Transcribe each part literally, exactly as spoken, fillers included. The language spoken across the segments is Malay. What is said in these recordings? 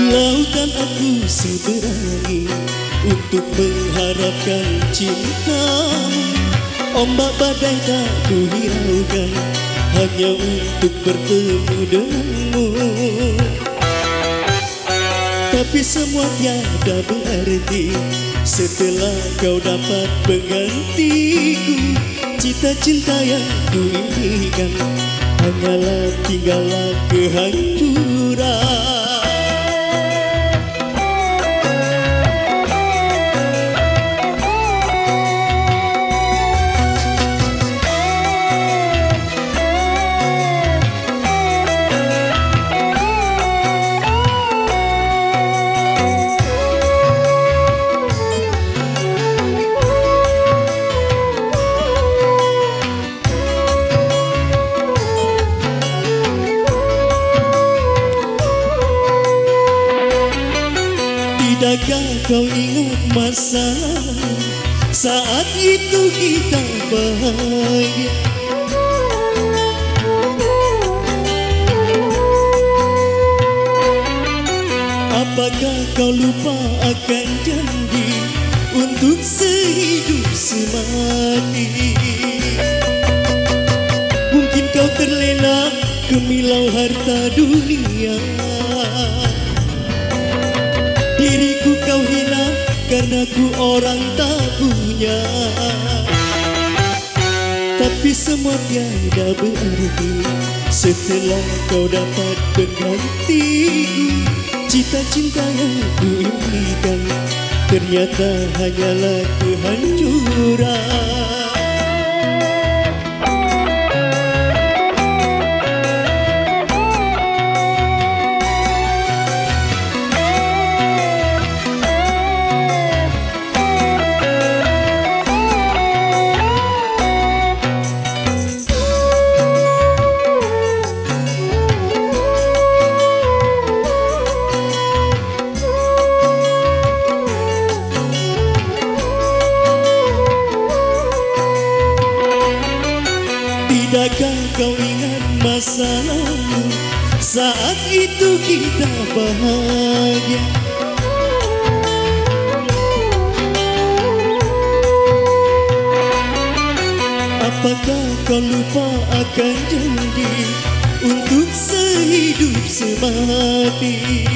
Lautan aku seberangi untuk mengharapkan cintamu. Ombak badai tak ku hiraukan hanya untuk bertemu denganmu. Tapi semua tiada berarti setelah kau dapat penggantiku. Cita cinta yang ku impikan hanyalah tinggallah kehancuran. Tidakkah kau ingat masa saat itu kita bahagia? Apakah kau lupa akan janji untuk sehidup semati? Mungkin kau terlena gemilau harta dunia. Diriku kau hina karena ku orang tak punya. Tapi semua tiada berarti setelah kau dapat penggantiku. Cita cinta yang ku impikan ternyata hanyalah kehancuran. Tidakkah kau ingat masa lalu saat itu kita bahagia? Apakah kau lupa akan janji untuk sehidup semati?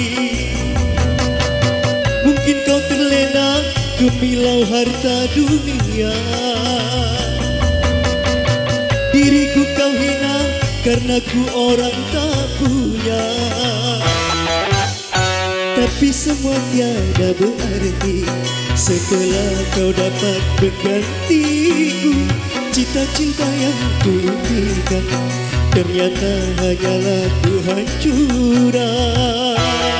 Mungkin kau terlena gemilau harta dunia. Diriku kau hina karena ku orang tak punya. Tapi semua tiada berarti setelah kau dapat penggantiku. Cita cinta yang ku impikan ternyata hanyalah kehancuran.